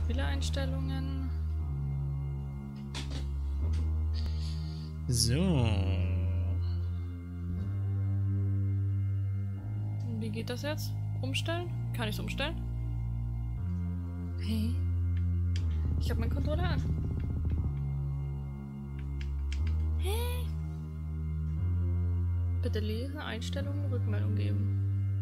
Spieleeinstellungen. So. Wie geht das jetzt? Umstellen? Kann ich es umstellen? Hey. Ich habe meinen Controller an. Hä? Bitte lesen, Einstellungen, Rückmeldung geben.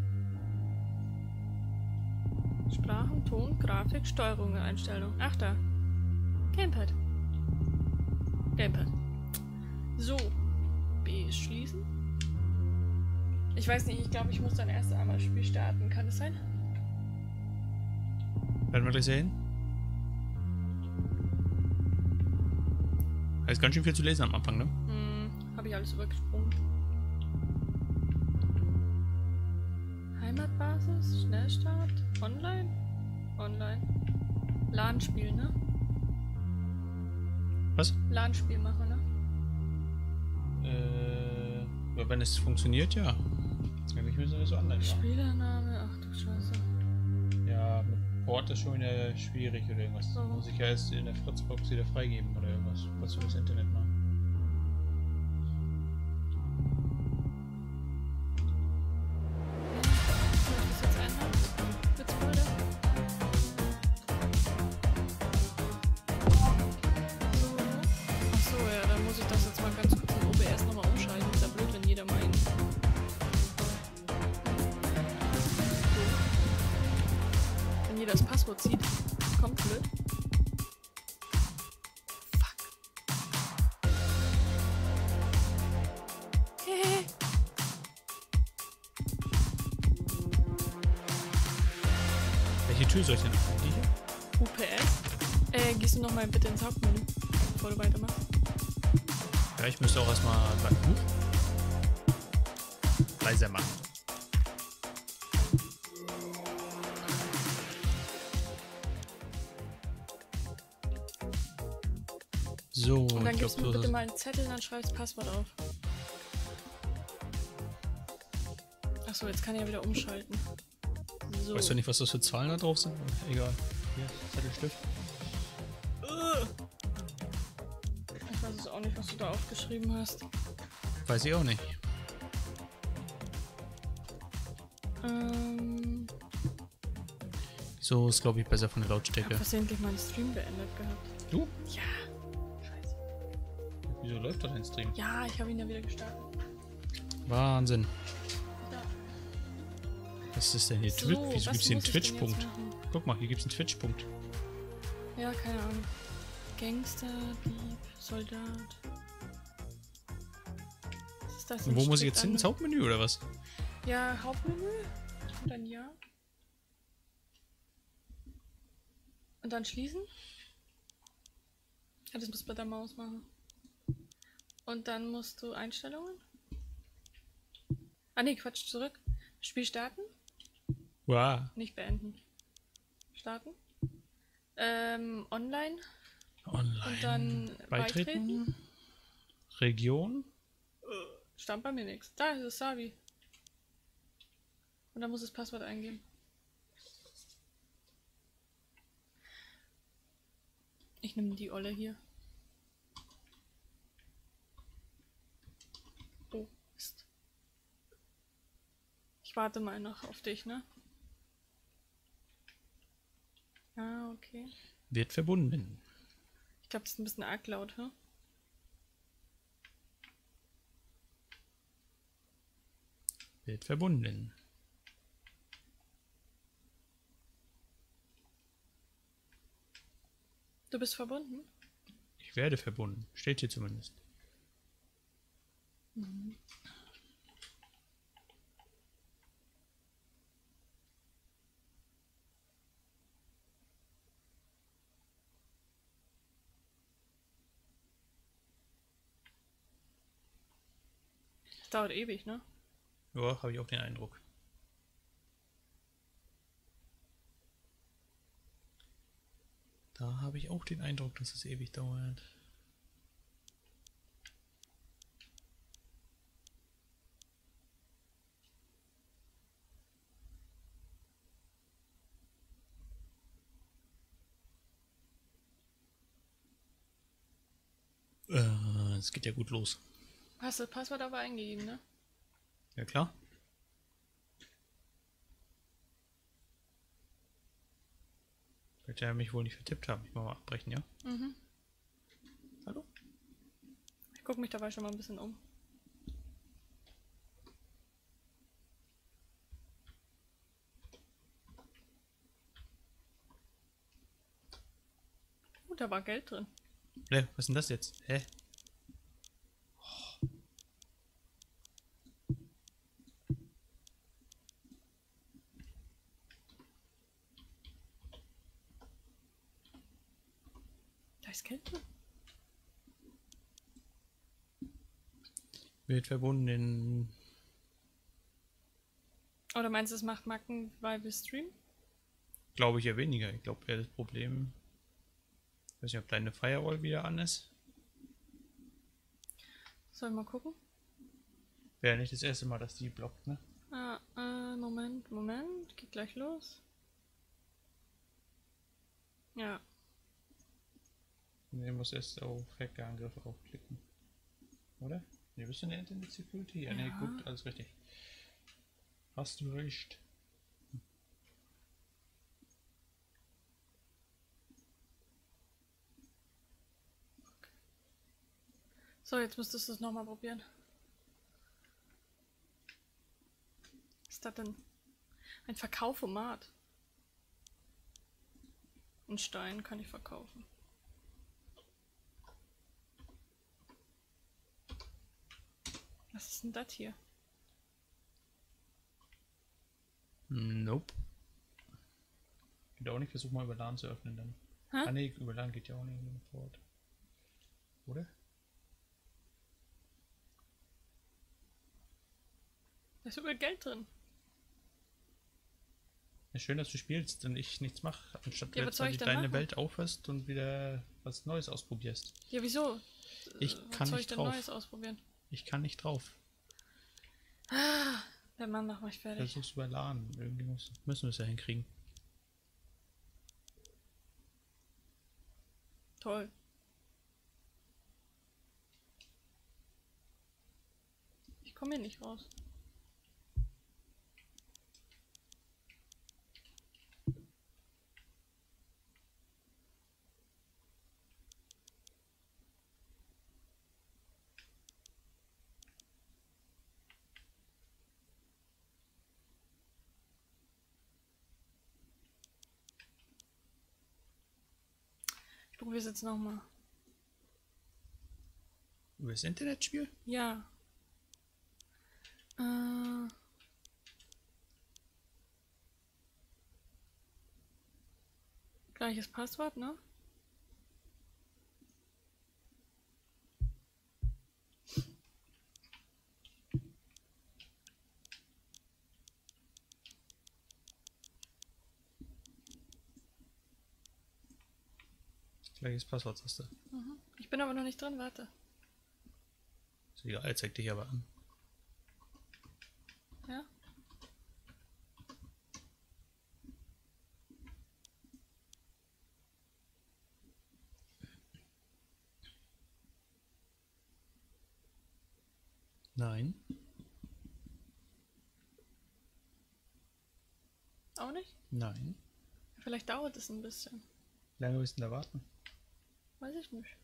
Sprachen, Ton, Grafik, Steuerung, Einstellung. Ach da. Gamepad. Gamepad. So. B schließen. Ich weiß nicht, ich glaube, ich muss dann erst einmal das Spiel starten. Kann das sein? Werden wir gleich sehen. Da ist ganz schön viel zu lesen am Anfang, ne? Habe ich alles übergesprungen. Heimatbasis, Schnellstart, Online? Online. LAN-Spiel, ne? Was? LAN-Spiel machen, ne? Ja, wenn es funktioniert, ja. Eigentlich müssen wir so online machen. Spielername, ach du Scheiße. Ja, mit Port ist schon wieder schwierig oder irgendwas. So. Muss ich ja erst in der Fritzbox wieder freigeben oder irgendwas. Was für das Internet machen. Soll ich das jetzt ändern? Witzbolde? So. Achso, ja, dann muss ich das jetzt mal ganz kurz in OBS nochmal umschalten. Ist ja blöd, wenn jeder meint. Wenn jeder das Passwort sieht. Kommt blöd. Fuck. Hehe. Welche Tür soll ich denn öffnen? Die hier? UPS? Gehst du nochmal bitte ins Hauptmenü, bevor du weitermachst? Ja, ich müsste auch erstmal beim Buch leiser machen. So, Und dann ich gibst du mir glaube, bitte mal einen Zettel, dann schreibst das Passwort auf. Achso, jetzt kann ich ja wieder umschalten. So. weißt du nicht, was das für Zahlen da drauf sind? Egal. Hier, Zettelstift. Ich weiß es auch nicht, was du da aufgeschrieben hast. Weiß ich auch nicht. So ist, glaube ich, besser von der Ich hab Lautstärke. versehentlich meinen Stream beendet gehabt. Du? Ja. Scheiße. Wieso läuft da dein Stream? Ja, ich habe ihn ja wieder gestartet. Wahnsinn. Ja. Was ist denn hier? So, Wieso was gibt es hier einen muss ich denn jetzt Twitch-Punkt? machen? Guck mal, hier gibt es einen Twitch-Punkt. Ja, keine Ahnung. Gangster, Dieb, Soldat. Was ist das? Und wo Ein muss ich jetzt hin? Strick Ins Hauptmenü oder was? Ja, Hauptmenü. Und dann ja. Und dann schließen. Ja, das musst du bei der Maus machen. Und dann musst du Einstellungen. Ah ne, Quatsch, zurück. Spiel starten. Wow. Nicht beenden. Starten. Online. Online. Und dann beitreten. Region. Stand bei mir nichts. Da ist es Savi. Und dann muss das Passwort eingeben. Ich nehme die Olle hier. Oh, Mist. Ich warte mal noch auf dich, ne? Ah, okay. Wird verbunden. Ich glaube, das ist ein bisschen arg laut, hä? Wird verbunden. Du bist verbunden? Ich werde verbunden. Steht hier zumindest. Mhm. Das dauert ewig, ne? Ja, habe ich auch den Eindruck. Da habe ich auch den Eindruck, dass es ewig dauert. Es geht ja gut los. Hast du das Passwort aber eingegeben, ne? Ja klar. Wird er mich wohl nicht vertippt haben. Ich mach mal abbrechen, ja? Mhm. Hallo? Ich gucke mich dabei schon mal ein bisschen um. Da war Geld drin. Was ist denn das jetzt? Hä? Da ist Geld drin. Wird verbunden. Oder meinst du, es macht Macken, weil wir streamen? Glaube ich ja weniger. Ich glaube eher das Problem. Ich weiß nicht, ob deine Firewall wieder an ist. Sollen wir mal gucken? Wäre nicht das erste Mal, dass die blockt, ne? Moment. Geht gleich los. Ja. Ne, muss erst auf Hackerangriffe aufklicken. Oder? Ne, bist du in der Internet Security? Ja, ne, gut, alles richtig. Hast du recht. So, jetzt müsstest du es nochmal probieren. Was ist das denn? Ein Verkaufomat. Ein Stein kann ich verkaufen. Was ist denn das hier? Nope. Geht auch nicht, versuch mal über LAN zu öffnen dann. Hä? Ah ne, über LAN geht ja auch nicht fort. Oder? Da ist überall Geld drin. Ja, schön, dass du spielst und ich nichts mache, anstatt Ja, du was soll ich denn deine machen? Welt aufhörst und wieder was Neues ausprobierst. Ja, wieso? Ich Was kann soll nicht ich denn drauf. Neues ausprobieren? Ich kann nicht drauf. Der Mann macht mich fertig. Versuch's über LAN. Irgendwie müssen wir es ja hinkriegen. Toll. Ich komme hier nicht raus. Ich probiere es jetzt nochmal. Über das Internetspiel? Ja. Gleiches Passwort, ne? Gleiches Passwort hast du. Mhm. Ich bin aber noch nicht drin, warte. Ist egal, zeig dich aber an. Ja? Nein. Auch nicht? Nein. Vielleicht dauert es ein bisschen. Wie lange müssen da warten? Weiß ich nicht.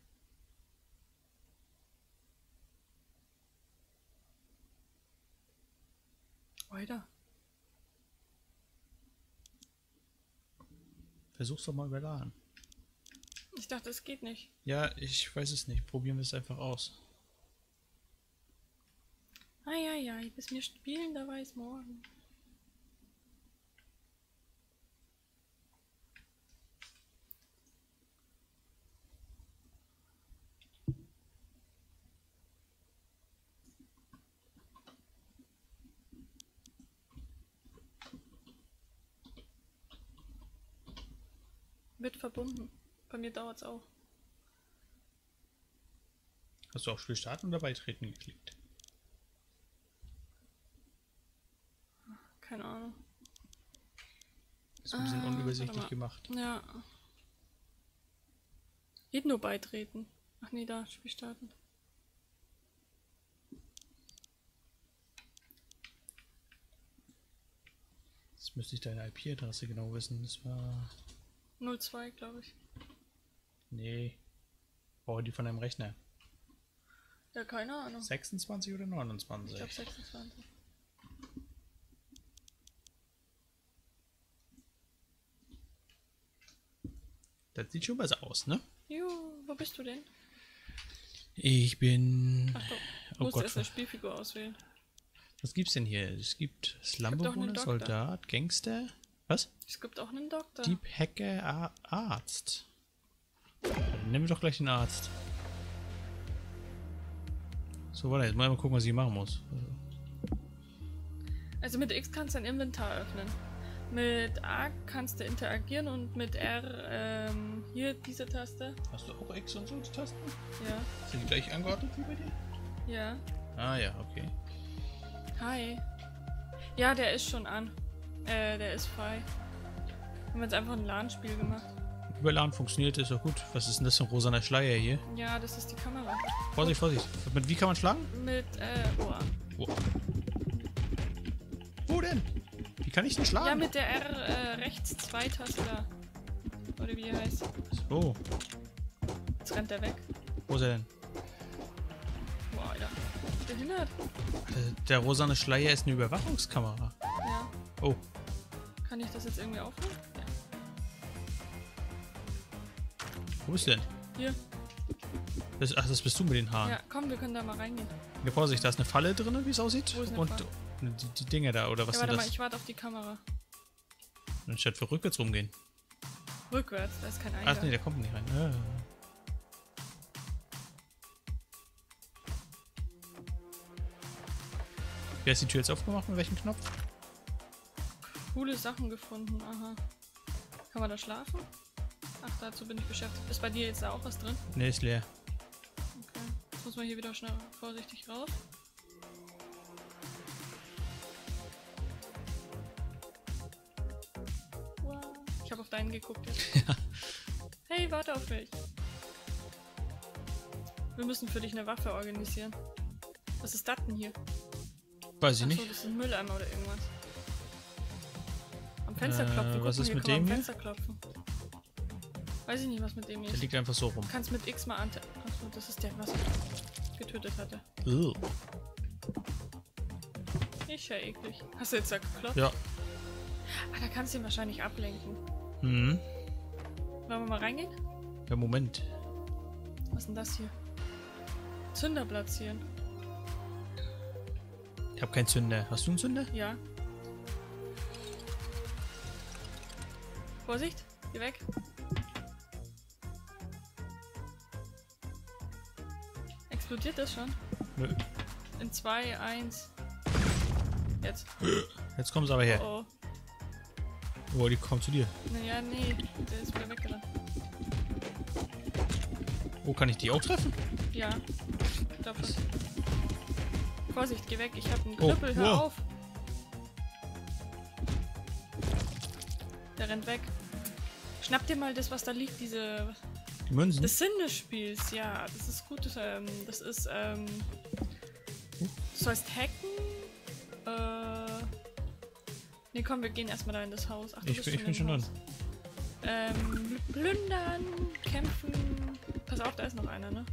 Weiter. Versuch's doch mal über LAN. Ich dachte, es geht nicht. Ja, ich weiß es nicht. Probieren wir es einfach aus. Eieiei, bis wir spielen, da weiß morgen. Wird verbunden. Bei mir dauert es auch. Hast du auf Spiel starten oder beitreten geklickt? Keine Ahnung. Ist ein bisschen warte unübersichtlich mal. gemacht. Ja. Geht nur beitreten. Ach nee, da, Spiel starten. Jetzt müsste ich deine IP-Adresse genau wissen. Das war... 02, glaube ich. Nee. Brauche die von deinem Rechner. Ja, keine Ahnung. 26 oder 29? Ich glaube 26. Das sieht schon besser aus, ne? Jo, wo bist du denn? Ich bin... Ach doch, Oh musst Gott, erst eine Spielfigur auswählen. was gibt's denn hier? Es gibt doch einen Slumbewohner, Doktor. Soldat, Gangster. Was? Es gibt auch einen Doktor. Dieb, Hacker, Arzt. Dann nehmen wir doch gleich den Arzt. So, warte, jetzt mal gucken, was ich machen muss. Also mit X kannst du dein Inventar öffnen. Mit A kannst du interagieren und mit R, hier diese Taste. Hast du auch X und so die Tasten? Ja. Sind die gleich angeordnet wie bei dir? Ja. Ah ja, okay. Hi. Ja, der ist schon an. Der ist frei. Wir haben jetzt einfach ein LAN-Spiel gemacht. Über LAN funktioniert, ist doch gut. Was ist denn das für ein rosaner Schleier hier? Ja, das ist die Kamera. Vorsicht, Vorsicht. Mit wie kann man schlagen? Mit, Wo? Wo denn? Wie kann ich denn schlagen? Ja, mit der R, rechts 2 Taste da. Oder wie die heißt. So, Jetzt rennt der weg. wo ist er denn? Boah, Alter. Behindert. Der rosane Schleier ist eine Überwachungskamera. Ja. Oh, Kann ich das jetzt irgendwie aufnehmen? Ja. wo bist du denn? Hier. Ach, das bist du mit den Haaren. Ja, komm, wir können da mal reingehen. Ja, Vorsicht, da ist eine Falle drin, wie es aussieht. Wo ist eine Und Falle? die Dinger da, oder was Ja, sind warte mal, das? ich warte auf die Kamera. Anstatt für rückwärts rumgehen. Rückwärts, da ist kein Eingang. Ach nee, der kommt nicht rein. Ah. Wer hat die Tür jetzt aufgemacht? Mit welchem Knopf? Coole Sachen gefunden, aha. Kann man da schlafen? Ach, dazu bin ich beschäftigt. Ist bei dir jetzt da auch was drin? Ne, ist leer. Okay. Jetzt muss man hier wieder schnell vorsichtig raus. Wow. Ich habe auf deinen geguckt jetzt. Hey, warte auf mich. Wir müssen für dich eine Waffe organisieren. Was ist das denn hier? Weiß ich Achso, nicht. das ist ein Mülleimer oder irgendwas. Am Fenster klopfen. Guck was mal, ist hier mit kann man dem am hier? Fenster klopfen. Weiß ich nicht, was mit dem hier Der ist. liegt einfach so rum. Du kannst mit X mal ante... Achso, das ist der, was ich getötet hatte. Ugh. Ist ja eklig. Hast du jetzt da geklopft? Ja. Ah, da kannst du ihn wahrscheinlich ablenken. Mhm. Wollen wir mal reingehen? Ja, Moment. Was ist denn das hier? Zünder platzieren. Ich habe keinen Zünder. Hast du einen Zünder? Ja. Vorsicht, geh weg. Explodiert das schon? Nö. In 2, 1. Jetzt. Jetzt kommen sie aber her. Oh. Oh, die kommen zu dir. Naja, nee. Der ist wieder weggerannt. Oh, kann ich die auch treffen? Ja. Ich glaub schon. Vorsicht, geh weg. Ich hab einen Oh, Knüppel. Hör wow. auf. Der rennt weg. Schnapp dir mal das, was da liegt. Diese... Die Münzen? Das Sinn des Spiels, ja. Das ist gut. Das ist, du sollst hacken. Nee, komm, wir gehen erstmal da in das Haus. Ach, du bist ich bin schon im dran. Haus. Plündern, kämpfen. Pass auf, da ist noch einer, ne?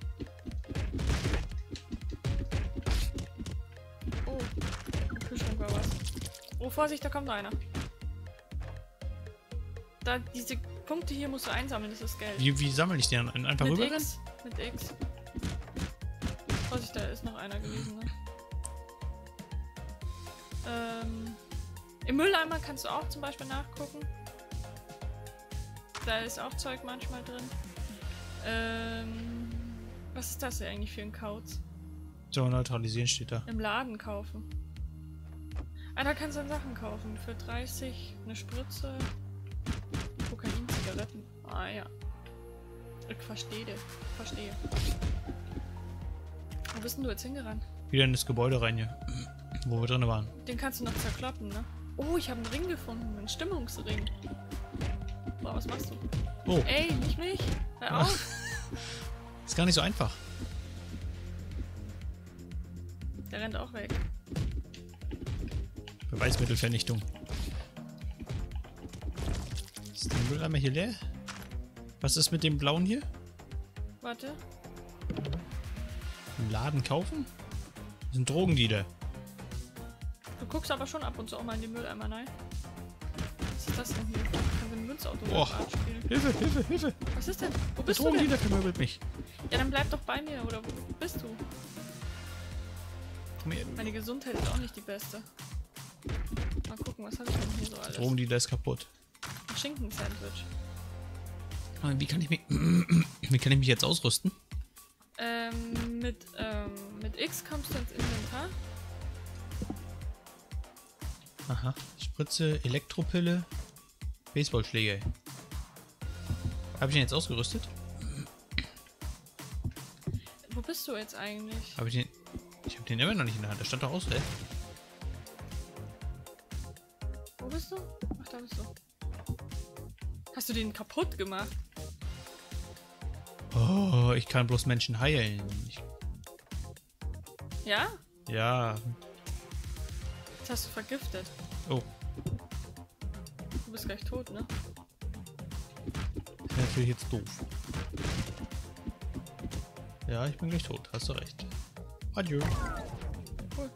Oh, im Kühlschrank war was. Oh, Vorsicht, da kommt noch einer. Da, diese Punkte hier musst du einsammeln, das ist Geld. Wie sammle ich die dann? Einfach Mit rüber? X. Mit X. Vorsicht, da ist noch einer gewesen, ne? Im Mülleimer kannst du auch zum Beispiel nachgucken. Da ist auch Zeug manchmal drin. Was ist das hier eigentlich für ein Kauz? So, neutralisieren steht da. Im Laden kaufen. Ah, da kannst du dann Sachen kaufen. Für 30 eine Spritze. Kokain, Zigaretten. Ah ja. Ich verstehe. Verstehe. Wo bist denn du jetzt hingerannt? Wieder in das Gebäude rein hier. Wo wir drin waren. Den kannst du noch zerkloppen, ne? Oh, ich habe einen Ring gefunden. Einen Stimmungsring. Boah, was machst du? Oh. Ey, nicht mich. Hör auf. Ist gar nicht so einfach. Der rennt auch weg. Beweismittelvernichtung. Ist der Mülleimer hier leer? Was ist mit dem blauen hier? Warte. Im Laden kaufen? Das sind Drogendealer. Du guckst aber schon ab und zu auch mal in die Mülleimer, nein? Was ist das denn hier? Kannst du ein Münzautomat spielen? Hilfe, Hilfe, Hilfe! Was ist denn? Wo Der bist du denn? Drogendealer vermöbelt mich. Ja, dann bleib doch bei mir, oder wo bist du? Komm her. Meine Gesundheit ist auch nicht die beste. Mal gucken, was habe ich denn hier so alles? Drogendealer ist kaputt. Ein Schinken-Sandwich. Aber wie kann ich mich jetzt ausrüsten? Mit X kommst du ins Inventar. Aha. Spritze, Elektropille, Baseballschläger. Habe ich den jetzt ausgerüstet? Wo bist du jetzt eigentlich? Ich habe den immer noch nicht in der Hand. Der stand doch aus, ey. Wo bist du? Ach, da bist du. Hast du den kaputt gemacht? Oh, ich kann bloß Menschen heilen. Ja? Ja. Jetzt hast du vergiftet. Oh. Du bist gleich tot, ne? Das ist natürlich jetzt doof. Ja, ich bin gleich tot. Hast du recht. Adieu. Cool.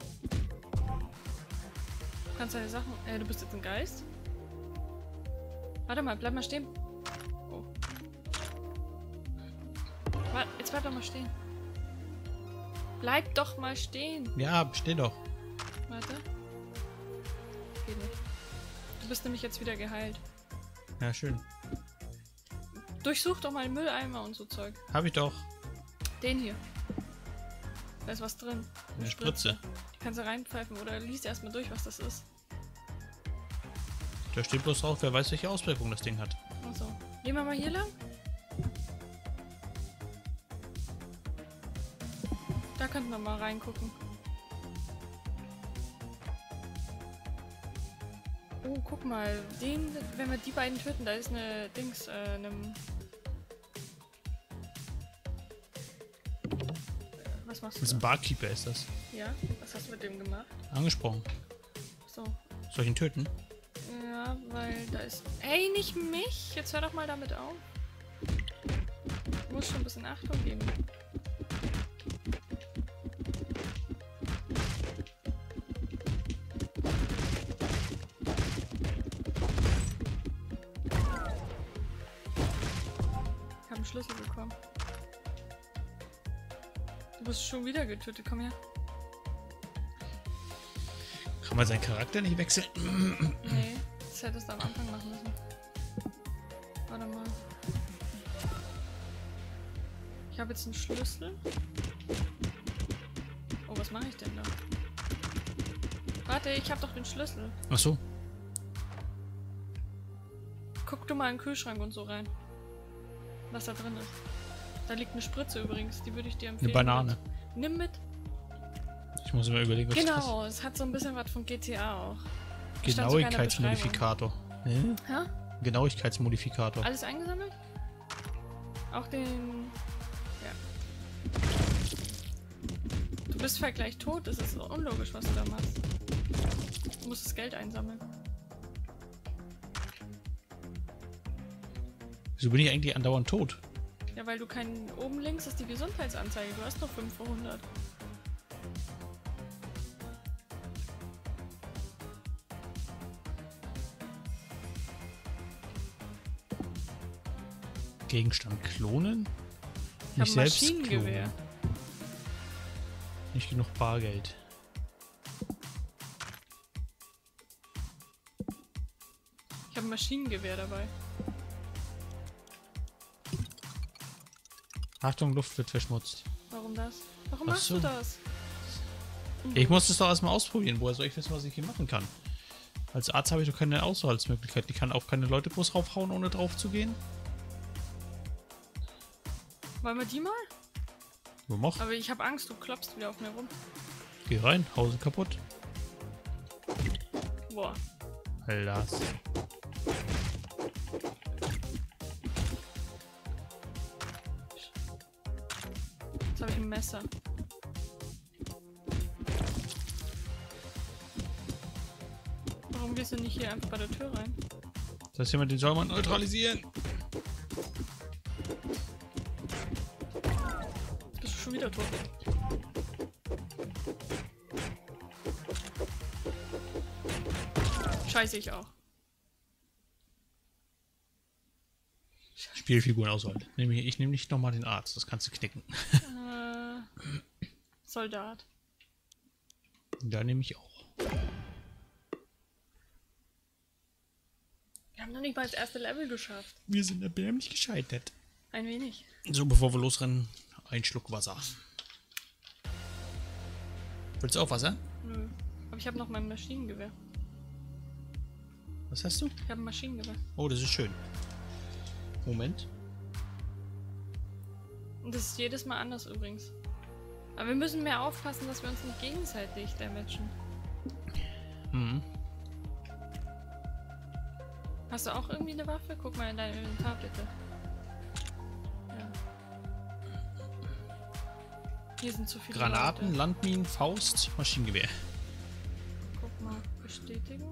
Du kannst deine Sachen... du bist jetzt ein Geist? Warte mal, bleib mal stehen. Oh. Jetzt bleib doch mal stehen. Bleib doch mal stehen. Ja, steh doch. Warte. Geht nicht. Du bist nämlich jetzt wieder geheilt. Ja, schön. Durchsuch doch mal den Mülleimer und so Zeug. Hab ich doch. Den hier. Da ist was drin. Eine Spritze. Die kannst du reinpfeifen oder liest erstmal durch, was das ist. Da steht bloß drauf, wer weiß, welche Ausprägung das Ding hat. Achso. Gehen wir mal hier lang? Da könnten wir mal reingucken. Oh, guck mal. Wenn wir die beiden töten, da ist eine Dings, was machst du? Das ist ein da? Barkeeper, ist das. Ja? Was hast du mit dem gemacht? Angesprochen. So. Soll ich ihn töten? Ja, weil da ist... Ey, nicht mich! Jetzt hör doch mal damit auf. Du musst schon ein bisschen Achtung geben. Ich habe einen Schlüssel bekommen. Du wirst schon wieder getötet, komm her. Kann man seinen Charakter nicht wechseln? Nee, das hättest du am Anfang machen müssen. Warte mal. Ich habe jetzt einen Schlüssel. Oh, was mache ich denn da? Warte, ich habe doch den Schlüssel. Ach so. Guck du mal in den Kühlschrank und so rein. Was da drin ist. Da liegt eine Spritze übrigens, die würde ich dir empfehlen. Eine Banane. Nimm mit. Ich muss mir überlegen, was das ist. Genau, es hat so ein bisschen was von GTA auch. Genauigkeitsmodifikator. Hä? Genauigkeitsmodifikator. Alles eingesammelt? Auch den... Ja. Du bist vielleicht gleich tot, das ist unlogisch, was du da machst. Du musst das Geld einsammeln. Wieso bin ich eigentlich andauernd tot? Ja, weil du keinen... Oben links ist die Gesundheitsanzeige, du hast noch 5 vor 100. Gegenstand klonen? Ich habe ein Maschinengewehr. Nicht genug Bargeld. Ich habe ein Maschinengewehr dabei. Achtung, Luft wird verschmutzt. Warum das? Warum Ach machst so. du das? Ich muss das doch erstmal ausprobieren. Woher soll ich wissen, was ich hier machen kann? Als Arzt habe ich doch keine Auswahlmöglichkeit. Ich kann auf keine Leute bloß raufhauen, ohne drauf zu gehen. Wollen wir die mal? So, mach. Aber ich habe Angst, du klopfst wieder auf mir rum. Geh rein, Hause kaputt. Boah. Lass. Jetzt habe ich ein Messer. Warum gehst du nicht hier einfach bei der Tür rein? Das heißt, jemand den soll man neutralisieren. Jetzt bist du schon wieder tot. Scheiße, ich auch. Spielfigurenauswahl. Ich nehme nicht nochmal den Arzt, das kannst du knicken. Soldat. Da nehme ich auch. Wir haben noch nicht mal das erste Level geschafft. Wir sind erbärmlich gescheitert. Ein wenig. So, bevor wir losrennen, ein Schluck Wasser. Willst du auch Wasser? Nö. Aber ich habe noch mein Maschinengewehr. Was hast du? Ich habe ein Maschinengewehr. Oh, das ist schön. Moment. Und das ist jedes Mal anders übrigens. Aber wir müssen mehr aufpassen, dass wir uns nicht gegenseitig damagen. Mhm. Hast du auch irgendwie eine Waffe? Guck mal in dein Inventar bitte. Ja. Hier sind zu viele Granaten, Leute. Landminen, Faust, Maschinengewehr. Guck mal, bestätigen.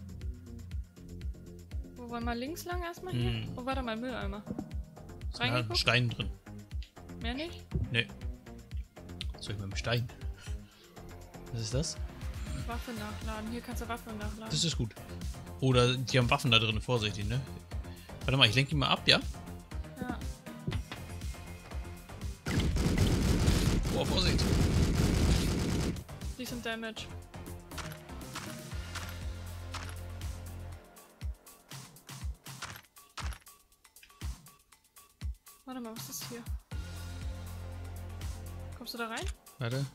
Wo wollen wir links lang erstmal hier? Oh, warte mal, Mülleimer. Ist ein Reingeguckt? Stein drin. Mehr nicht? Nee. Was soll ich mit dem Stein? Was ist das? Waffe nachladen. Hier kannst du Waffe nachladen. Das ist gut. Oder die haben Waffen da drin, vorsichtig, ne? Warte mal, ich lenke ihn mal ab, ja? Ja. Boah, Vorsicht. Die sind Damage. Warte mal, was ist hier? Kommst du da rein? Warte.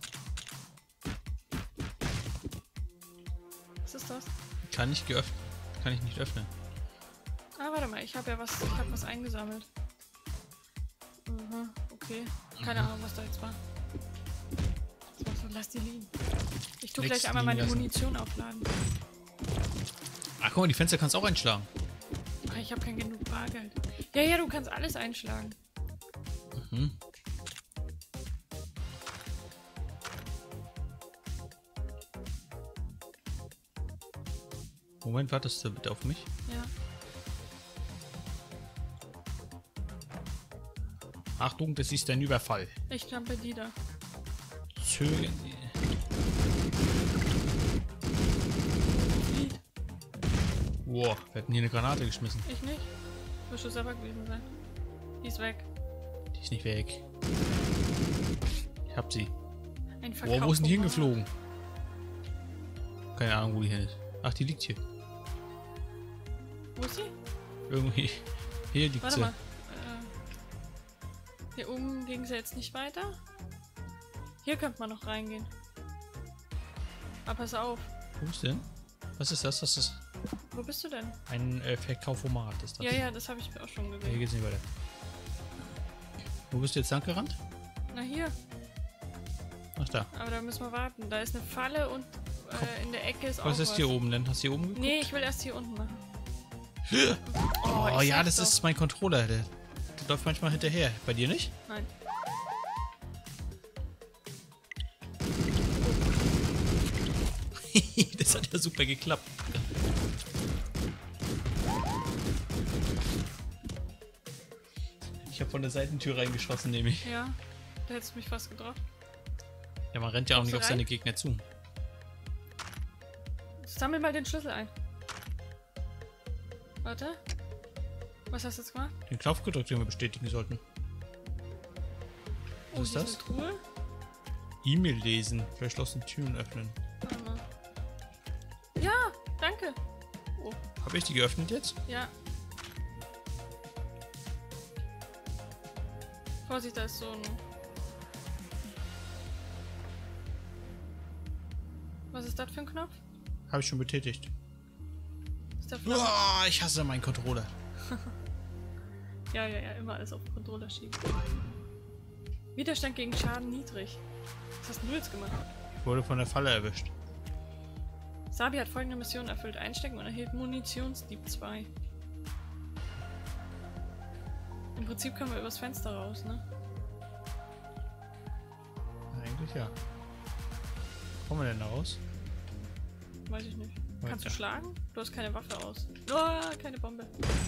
Was ist das? Kann ich geöffnet. Kann ich nicht öffnen. Ah, warte mal, ich habe ja was, ich habe was eingesammelt. Mhm, okay. Keine Ahnung, was da jetzt war. So, lass die liegen. Ich tue Nix gleich einmal meine liegen lassen. Munition aufladen. Ach, guck mal, die Fenster kannst du auch einschlagen. Ach, ich habe kein genug Bargeld. Ja, ja, du kannst alles einschlagen. Mhm. Moment, wartest du bitte auf mich? Ja. Achtung, das ist ein Überfall. Ich jumpe die da. Zögern. Lied. Wow, wir hätten hier eine Granate geschmissen. Ich nicht. Wirst du selber gewesen sein. Die ist weg. Die ist nicht weg. Ich hab sie. Ein Wow, wo ist denn die Verkauf- hingeflogen? Keine Ahnung, wo die hin ist. Ach, die liegt hier. Wo ist sie? Irgendwie. Hier liegt Warte sie. mal. Hier oben ging sie jetzt nicht weiter. Hier könnte man noch reingehen. Aber pass auf. Wo ist denn? Was ist das? Das ist Wo bist du denn? ein Verkaufomat. Ist das. Ja, ja, das habe ich auch schon Hier gesehen. geht's nicht weiter. Wo bist du jetzt lang gerannt? Na hier. Ach da. Aber da müssen wir warten. Da ist eine Falle und in der Ecke ist auch Was ist was. hier oben denn? Hast du hier oben geguckt? Nee, ich will erst hier unten machen. Oh ich ja, sag's das doch. ist mein Controller. Der läuft manchmal hinterher. Bei dir nicht? Nein. Das hat ja super geklappt. Ich habe von der Seitentür reingeschossen, nämlich. Ja. Da hättest du mich fast getroffen. Ja, man rennt ja auch Kommst nicht du auf seine rein? Gegner zu. Sammel mal den Schlüssel ein. Warte. Was hast du jetzt gemacht? Den Knopf gedrückt, den wir bestätigen sollten. Was ist hier das? eine Truhe. E-Mail lesen, verschlossene Türen öffnen. Warte mal. Ja, danke. Oh, Habe ich die geöffnet jetzt? ja. Vorsicht, da ist so ein... Was ist das für ein Knopf? Habe ich schon betätigt. Ist der Flamme? Uah, ich hasse meinen Controller. Ja, immer alles auf den Controller schieben. Widerstand gegen Schaden niedrig. Was hast denn du jetzt gemacht? Ich wurde von der Falle erwischt. Sabi hat folgende Mission erfüllt. Einstecken und erhielt Munitionsdieb 2. Im Prinzip können wir übers Fenster raus, ne? Eigentlich ja. Kommen wir denn da raus? Weiß ich nicht. Kannst du Weiter. schlagen? Du hast keine Waffe aus. Oh, keine Bombe.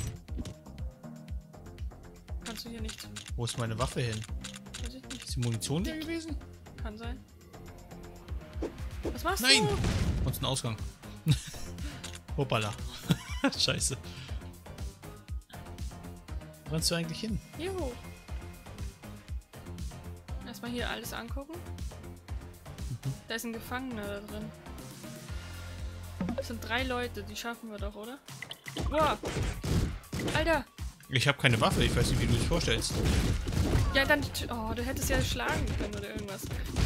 Kannst du hier nicht. Wo ist meine Waffe hin? Weiß ich nicht. Ist die Munition hier gewesen? Kann sein. Was machst Nein! du? Und ein Ausgang. Hoppala. Scheiße. Wo rennst du eigentlich hin? Hier hoch. Erstmal hier alles angucken. Da ist ein Gefangener da drin. Das sind 3 Leute, die schaffen wir doch, oder? Boah! Alter! Ich habe keine Waffe, ich weiß nicht, wie du es vorstellst. Ja, dann... Oh, du hättest ja schlagen können oder irgendwas.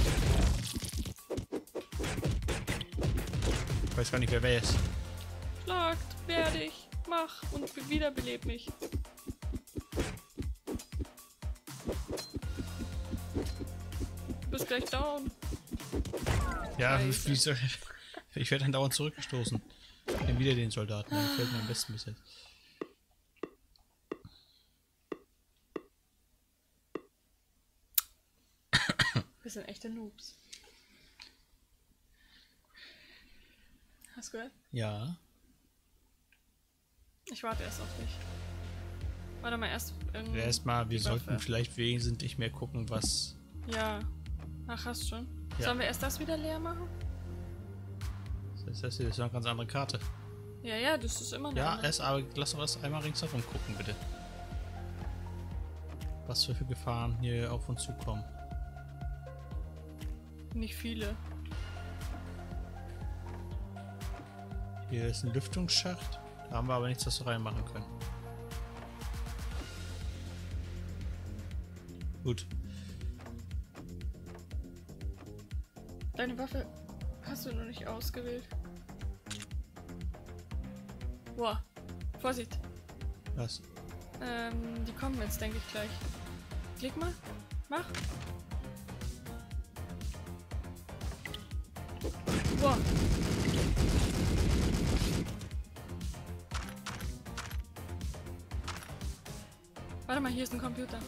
Ich weiß gar nicht, wer ist. Schlagt, werde ich, mach und wiederbeleb mich. Du bist gleich down. Ja, Scheiße. wie soll ich werde dann dauernd zurückgestoßen. Dann wieder den Soldaten. Der gefällt mir am besten bis jetzt. Wir sind echte Noobs. Hast du gehört? Ja. Ich warte erst auf dich. Warte mal, erst irgendwie... Erstmal, wir die sollten Waffe. vielleicht wesentlich mehr gucken, was... Ja. Ach, hast schon. Ja. Sollen wir erst das wieder leer machen? Das ist eine ganz andere Karte. Ja, ja, das ist immer noch. Ja, aber lass uns das einmal ringsherum gucken, bitte. Was für Gefahren hier auf uns zukommen. Nicht viele. Hier ist ein Lüftungsschacht. Da haben wir aber nichts, was wir reinmachen können. Gut. Deine Waffe hast du noch nicht ausgewählt. Boah. Vorsicht. Was? Die kommen jetzt, denke ich, gleich. Klick mal. Mach. Boah. Warte mal, hier ist ein Computer.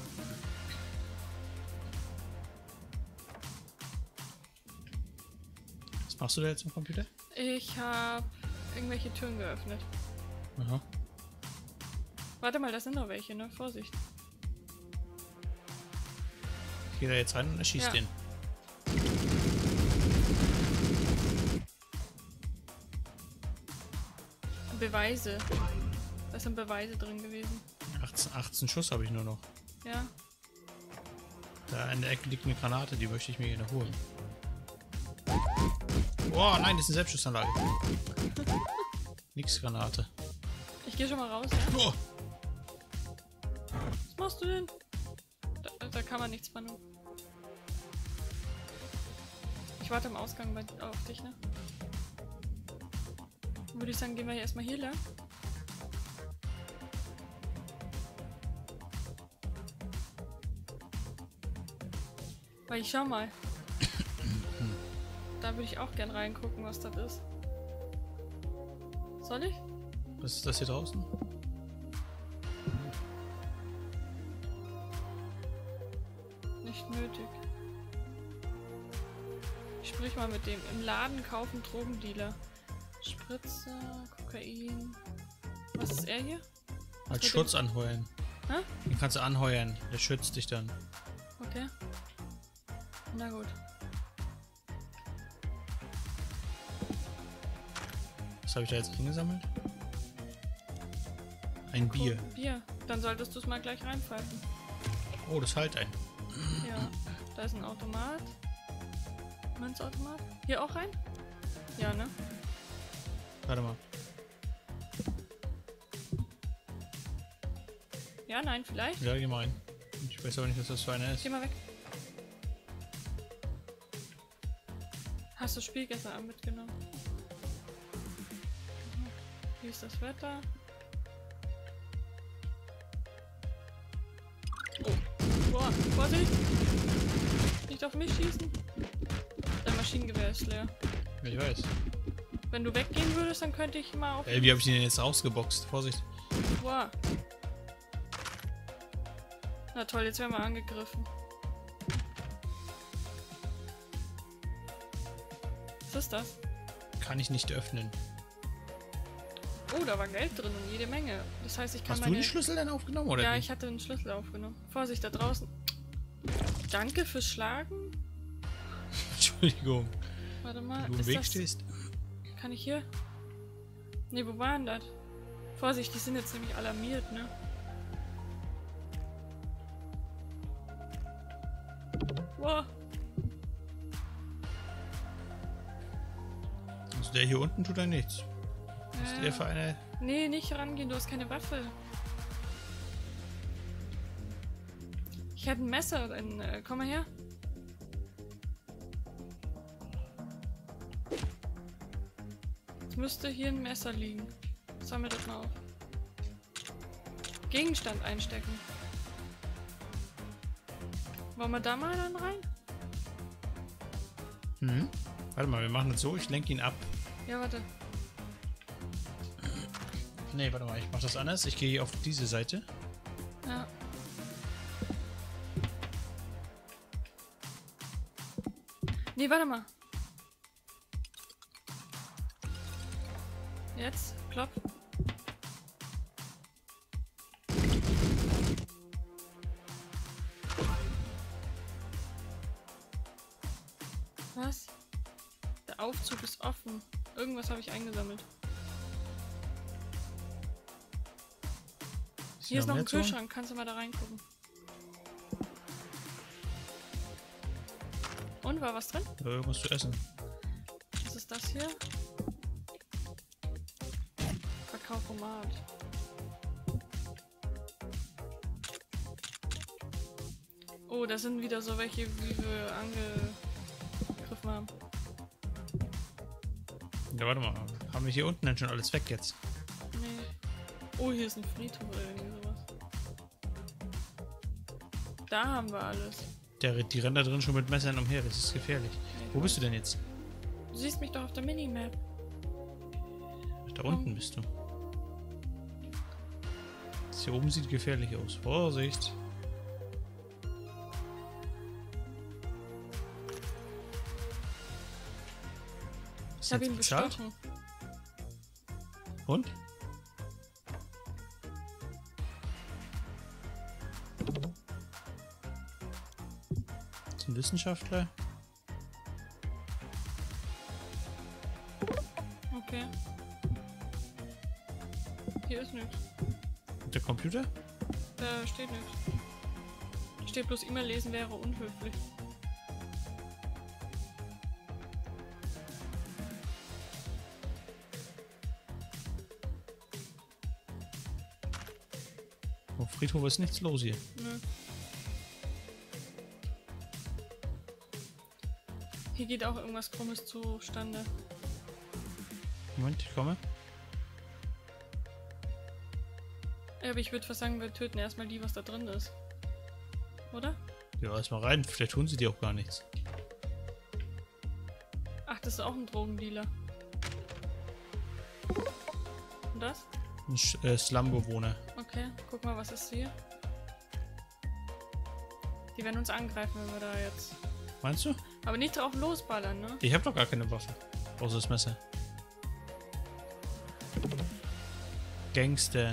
Was machst du da jetzt am Computer? Ich habe irgendwelche Türen geöffnet. Aha. Warte mal, da sind noch welche, ne? Vorsicht. Ich gehe da jetzt rein und erschieß Ja. den. Beweise. Da sind Beweise drin gewesen. 18 Schuss habe ich nur noch. Ja. Da in der Ecke liegt eine Granate, die möchte ich mir gerne holen. Oh nein, das ist eine Selbstschussanlage. Nix Granate. Ich gehe schon mal raus, ja? Oh, Was machst du denn? Da kann man nichts machen. Ich warte am Ausgang auf dich, ne? Würde ich sagen, gehen wir hier erstmal hier lang. Weil ich schau mal. Da würde ich auch gern reingucken, was das ist. Soll ich? was ist das hier draußen? Nicht nötig. Ich sprich mal mit dem. Im Laden kaufen Drogendealer. Spritze, Kokain. Was ist er hier? Als mit Schutz anheuern. Hä? Den kannst du anheuern. Der schützt dich dann. Okay. Na gut. Was habe ich da jetzt eingesammelt? Ein Bier. Cool. Bier. Dann solltest du es mal gleich reinpfeifen. Oh, das halt ein. Ja. Da ist ein Automat. Münzautomat. Hier auch rein? Ja, ne? Warte mal. Ja, nein, vielleicht. Ja, geh mal rein. Ich weiß aber nicht, was das für einer ist. Geh mal weg. Hast du Spielgäste mitgenommen? Wie ist das Wetter? Oh. Boah, Vorsicht! Nicht auf mich schießen! Dein Maschinengewehr ist leer. Ja, ich weiß. Wenn du weggehen würdest, dann könnte ich mal auf... Wie habe ich den denn jetzt rausgeboxt? Vorsicht. Boah. Na toll, jetzt werden wir angegriffen. ist das? Kann ich nicht öffnen. Oh, da war Geld drin und jede Menge. Das heißt, ich kann Hast du die Schlüssel denn aufgenommen, oder Ja, wie? ich hatte einen Schlüssel aufgenommen. Vorsicht, da draußen. Danke fürs Schlagen. Entschuldigung. Warte mal, Wenn du im Weg stehst. Kann ich hier? Ne, wo waren das? Vorsicht, die sind jetzt nämlich alarmiert, ne? Wow. Also der hier unten tut ja nichts. Was ist der für eine? Nee, nicht rangehen, du hast keine Waffe. Ich hätte ein Messer. Komm mal her. Es müsste hier ein Messer liegen. Sammel das mal auf. Gegenstand einstecken. Wollen wir da mal dann rein? Hm? Warte mal, wir machen das so, ich lenke ihn ab. Ja, warte. Nee, warte mal, ich mach das anders. Ich gehe auf diese Seite. Ja. Nee, warte mal. Jetzt, klopf. Was? Der Aufzug ist offen. Irgendwas habe ich eingesammelt. Hier ist noch ein Kühlschrank. Kannst du mal da reingucken? Und, war was drin? Ja, irgendwas zu essen. Was ist das hier? Kakaoformat. Oh, das sind wieder so welche, wie wir angegriffen haben. Ja, warte mal. Haben wir hier unten denn schon alles weg jetzt? Nee. Oh, hier ist ein Friedhof oder irgendwie sowas. Da haben wir alles. Die rennen da drin schon mit Messern umher, das ist gefährlich. Wo bist du denn jetzt? Du siehst mich doch auf der Minimap. Da unten bist du. Das hier oben sieht gefährlich aus. Vorsicht! Ich habe ihn bestochen. Und? Das ist ein Wissenschaftler. Okay. Hier ist nichts. Und der Computer? Da steht nichts. Steht bloß E-Mail lesen wäre unhöflich. Auf Friedhof ist nichts los hier. Nö. Hier geht auch irgendwas Krummes zustande. Moment, ich komme. Ja, aber ich würde fast sagen, wir töten erstmal die, was da drin ist. Oder? Ja, erstmal rein. Vielleicht tun sie dir auch gar nichts. Ach, das ist auch ein Drogendealer. Und das? Ein Slum-Bewohner. Okay, guck mal, was ist hier? Die werden uns angreifen, wenn wir da jetzt... Meinst du? Aber nicht drauf losballern, ne? Ich habe doch gar keine Waffe. Außer das Messer. Gangster.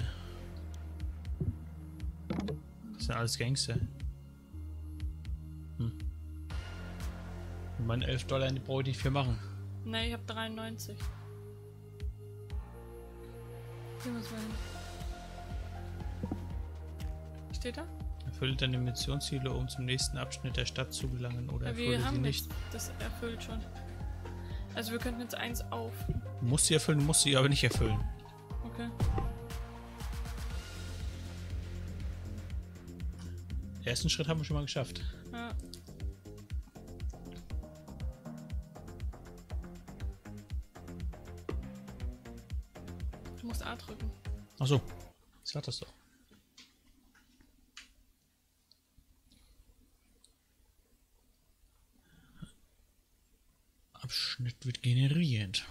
Das sind alles Gangster. Hm. Und meine 11 Dollar in die brauche ich nicht für machen. Ne, ich habe 93. Hier muss man hin. Steht da? Erfülle deine Missionsziele, um zum nächsten Abschnitt der Stadt zu gelangen, oder Ja, erfülle wir sie haben nicht. das erfüllt schon. Also wir könnten jetzt eins auf. Du musst sie erfüllen, musst sie aber nicht erfüllen. Okay. Den ersten Schritt haben wir schon mal geschafft. Ja. Du musst A drücken. Achso, sag das doch. Abschnitt wird generiert.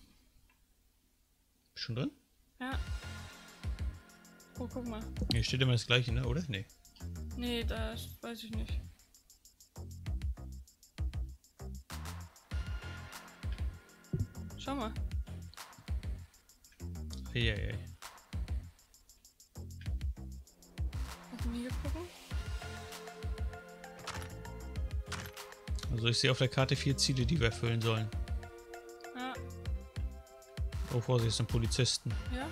Schon drin? Ja. Oh, guck mal. Hier steht immer das gleiche, ne? Oder? Nee. Nee, das weiß ich nicht. Schau mal. Eieiei. Lassen wir hier gucken. Also ich sehe auf der Karte 4 Ziele, die wir erfüllen sollen. Ja. Oh, Vorsicht, es sind Polizisten. Ja.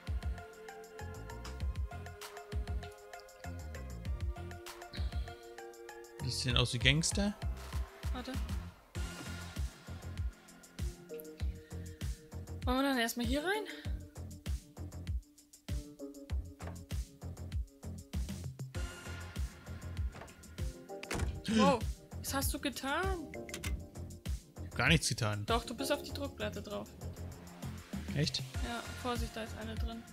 Die sehen aus wie Gangster. Warte. Wollen wir dann erstmal hier rein? Wow, was hast du getan? Ich hab gar nichts getan. Doch, du bist auf die Druckplatte drauf. Echt? Ja, Vorsicht, da ist eine drin.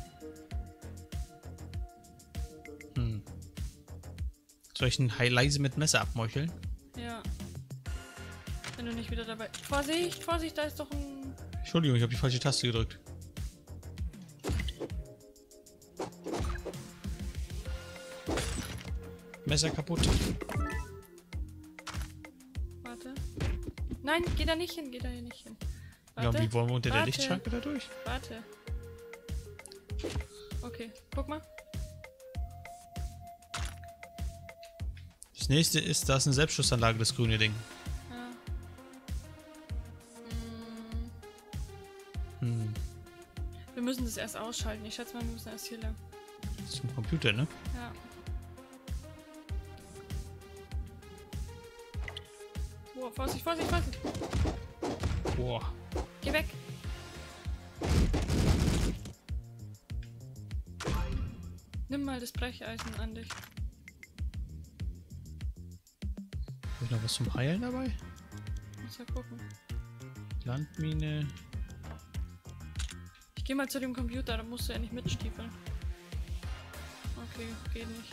Hm. Soll ich einen leise mit Messer abmeucheln? Ja. Wenn du nicht wieder dabei... Vorsicht, Vorsicht, da ist doch ein... Entschuldigung, ich habe die falsche Taste gedrückt. Messer kaputt. Warte. Nein, geh da nicht hin, geh da hier nicht hin. Ja, Warte, und wie wollen wir unter der warte. Lichtschranke da durch? Warte. Okay, guck mal. Das nächste ist, da ist eine Selbstschussanlage, das grüne Ding. Ja. Hm. Wir müssen das erst ausschalten. Ich schätze mal, wir müssen erst hier lang. Das ist ein Computer, ne? Ja. Boah, Vorsicht, Vorsicht, Vorsicht. Boah. Geh weg. Nimm mal das Brecheisen an dich. Ist noch was zum Heilen dabei? Muss ja gucken. Landmine. Ich geh mal zu dem Computer, da musst du ja nicht mitstiefeln. Okay, geht nicht.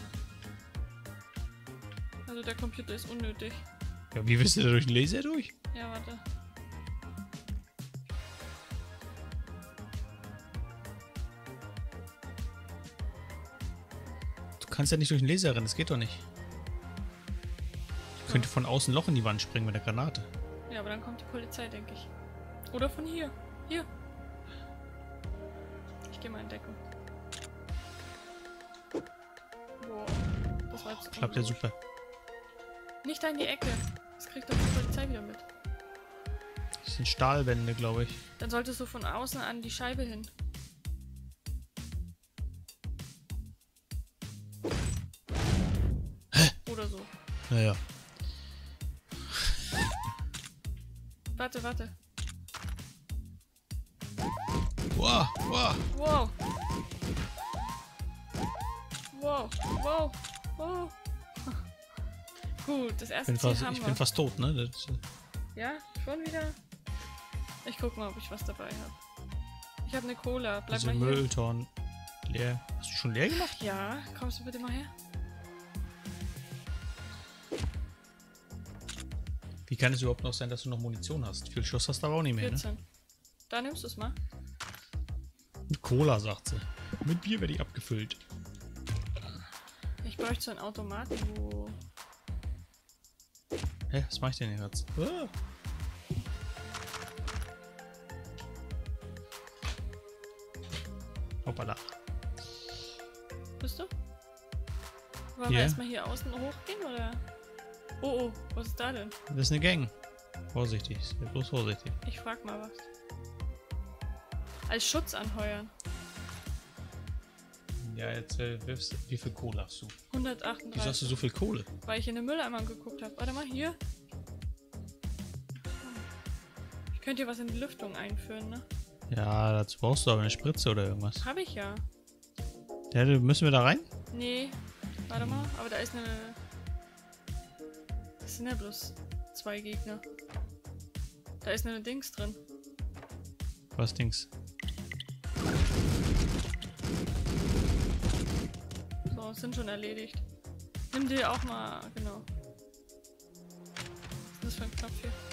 Also der Computer ist unnötig. Ja, wie willst du da durch den Laser durch? Ja, warte. Du kannst ja nicht durch den Laser rennen, das geht doch nicht. Ich könnte von außen ein Loch in die Wand springen mit der Granate. Ja, aber dann kommt die Polizei, denke ich. Oder von hier. Hier. Ich gehe mal in Deckung. Boah. Das war jetzt Klappt ja super. Nicht da in die Ecke. Das kriegt doch die Polizei wieder mit. Das sind Stahlwände, glaube ich. Dann solltest du von außen an die Scheibe hin. Oder so. Naja. Warte, warte. Wow, wow. Wow. Wow, wow, wow. Gut, das erste Ziel haben Ich wir. bin fast tot, ne? Das, Ja, schon wieder? Ich guck mal, ob ich was dabei habe. Ich habe eine Cola. Bleib diese mal hier. Mülltonnen leer. Hast du schon leer gemacht? Ja, kommst du bitte mal her? Wie kann es überhaupt noch sein, dass du noch Munition hast? Viel Schuss hast du aber auch nicht mehr, 14. Da nimmst du es mal. ne? Mit Cola, sagt sie. Mit Bier werde ich abgefüllt. Ich bräuchte so einen Automaten, wo... Hä, was mache ich denn jetzt? Ah. Hoppala. Bist du? Wollen wir Ja. erstmal hier außen hochgehen, oder? Oh, oh, was ist da denn? Das ist eine Gang. Vorsichtig, sei bloß vorsichtig. Ich frag mal was. Als Schutz anheuern. Ja, jetzt wirfst du. Wie viel Kohle hast du? 138. Wieso hast du so viel Kohle? Weil ich in den Mülleimer geguckt habe. Warte mal, hier. Ich könnte hier was in die Lüftung einführen, ne? Ja, dazu brauchst du aber eine Spritze oder irgendwas. Habe ich ja. Ja, müssen wir da rein? Nee. Warte mal, aber da ist eine... Das sind ja bloß 2 Gegner. Da ist eine Dings drin. Was Dings? So, sind schon erledigt. Nimm dir auch mal, genau. Was ist das für ein Knopf hier?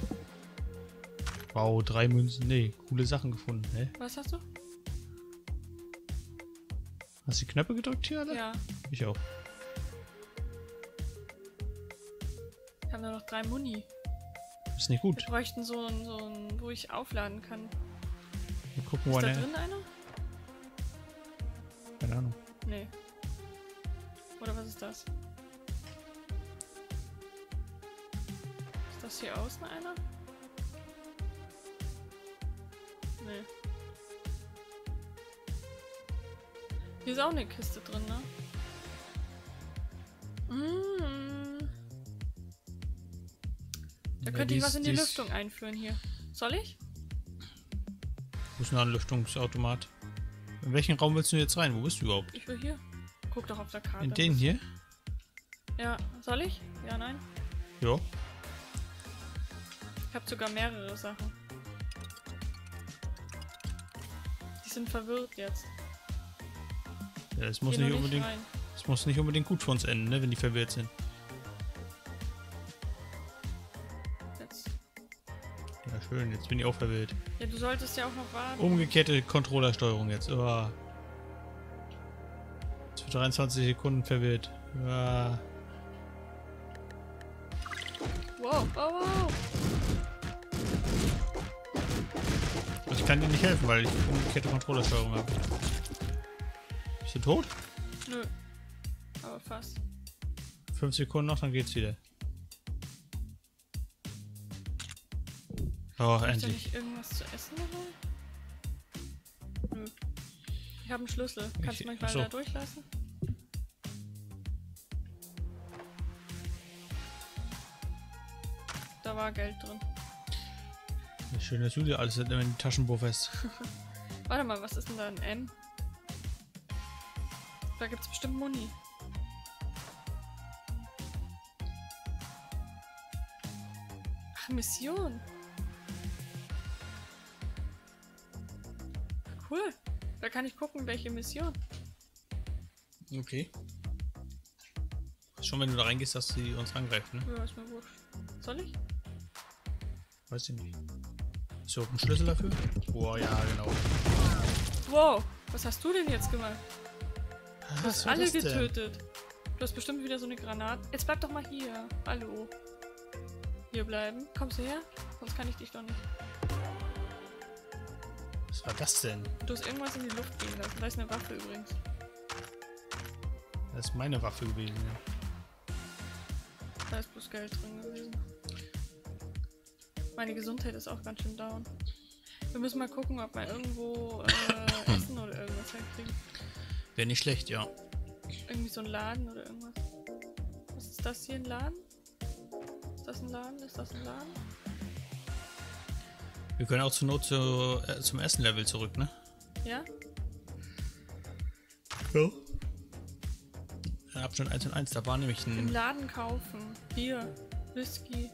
Wow, 3 Münzen. Nee, coole Sachen gefunden. Hä? Was hast du? Hast du die Knöpfe gedrückt hier alle? Ja, Ich auch. ich habe nur noch 3 Muni. Das Ist nicht gut. Wir bräuchten so ein, wo ich aufladen kann. Wir gucken, wo Ist da einer. drin einer? Keine Ahnung. Nee. Oder was ist das? Ist das hier außen einer? Nee. Hier ist auch eine Kiste drin, ne? Da Ja, könnte ich was in die dies- Lüftung einführen hier. Soll ich? Wo ist noch ein Lüftungsautomat? In welchen Raum willst du jetzt rein? Wo bist du überhaupt? Ich will hier. Guck doch auf der Karte. In den hier? Ja, soll ich? Ja, nein. Ja. Ich habe sogar mehrere Sachen. Die sind verwirrt jetzt. Ja, es muss Geh nicht noch unbedingt. rein. Es muss nicht unbedingt gut für uns enden, ne, wenn die verwirrt sind. Jetzt. Ja, schön, jetzt bin ich auch verwirrt. Ja, du solltest ja auch noch warten. Umgekehrte Controllersteuerung jetzt. Oh. Jetzt für 23 Sekunden verwirrt. Ja. Wow, oh, wow. Ich kann dir nicht helfen, weil ich umgekehrte Controllersteuerung habe. Bist du tot? Nö. Aber fast. 5 Sekunden noch, dann geht's wieder. Oh, Ist da endlich. nicht irgendwas zu essen dabei? Nö. Ich habe einen Schlüssel. Kannst du mich mal Achso. da durchlassen? Da war Geld drin. Schön, dass du dir alles in die Taschen bufferst. Warte mal, was ist denn da ein M? Da gibt's bestimmt Muni. Ach, Mission. Cool. Da kann ich gucken, welche Mission. Okay. Schon wenn du da reingehst, dass sie uns angreift, ne? Ja, ist mir wurscht. Soll ich? Weiß ich nicht. Ist überhaupt ein Schlüssel dafür? Oh ja, genau. Wow, was hast du denn jetzt gemacht? Du Was hast war alle das denn? getötet. Du hast bestimmt wieder so eine Granate. Jetzt bleib doch mal hier. Hallo. Hier bleiben. Kommst du her? Sonst kann ich dich doch nicht. Was war das denn? Du hast irgendwas in die Luft gehen lassen. Da ist eine Waffe übrigens. Das ist meine Waffe gewesen, ja. Da ist bloß Geld drin gewesen. Meine Gesundheit ist auch ganz schön down. Wir müssen mal gucken, ob wir irgendwo Essen oder irgendwas herkriegen. Wäre nicht schlecht, ja. Irgendwie so ein Laden oder irgendwas. Was ist das hier, ein Laden? Ist das ein Laden? Ist das ein Laden? Wir können auch zur Not zum Essen-Level zurück, ne? Ja? Ja. Abschnitt 1 und 1, da war nämlich Im ein... Laden kaufen. Bier, Whisky.